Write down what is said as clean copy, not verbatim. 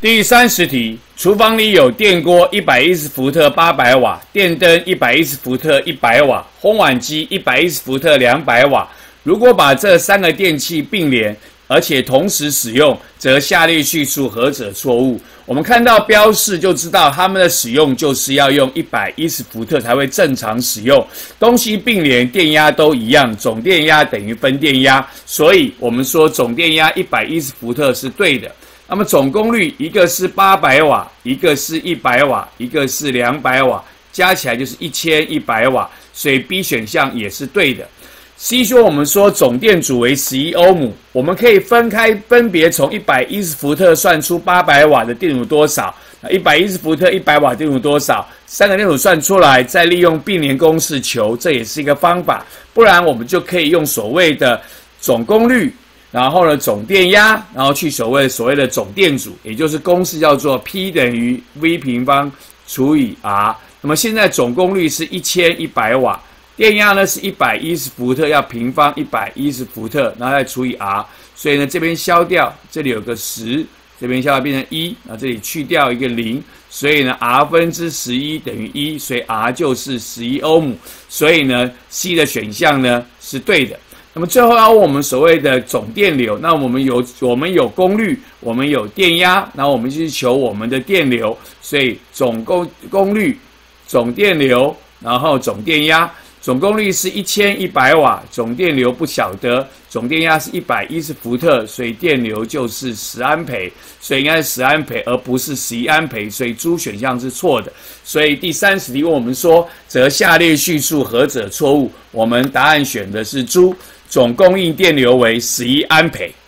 第30题，厨房里有电锅110伏特800瓦，电灯110伏特100瓦，烘碗机110伏特200瓦。如果把这3个电器并联，而且同时使用，则下列叙述何者错误？我们看到标示就知道，它们的使用就是要用110伏特才会正常使用。东西并联，电压都一样，总电压等于分电压，所以我们说总电压110伏特是对的。那么总功率，一个是800瓦，一个是100瓦，一个是200瓦，加起来就是1100瓦，所以 B 选项也是对的。C 说我们说总电阻为11欧姆，我们可以分别从110伏特算出800瓦的电阻多少，110伏特100瓦电阻多少，3个电阻算出来，再利用并联公式求，这也是一个方法。不然我们就可以用所谓的总功率，然后呢总电压，然后去所谓的总电阻，也就是公式叫做 P 等于 V 平方除以 R。那么现在总功率是1100瓦。电压呢是110伏特，要平方110伏特，然后再除以 R， 所以呢这边消掉，这里有个10，这边消掉变成1，那这里去掉一个0，所以呢 R 分之11等于1，所以 R 就是11欧姆，所以呢 C 的选项呢是对的。那么最后要问我们所谓的总电流，那我们有功率，我们有电压，然后我们就去求我们的电流，所以总功率、总电流，然后总电压。总功率是1100瓦，总电流不晓得，总电压是110伏特，所以电流就是10安培，所以应该是10安培，而不是11安培，所以猪选项是错的。所以第30题问我们说，则下列叙述何者错误？我们答案选的是猪，总供应电流为11安培。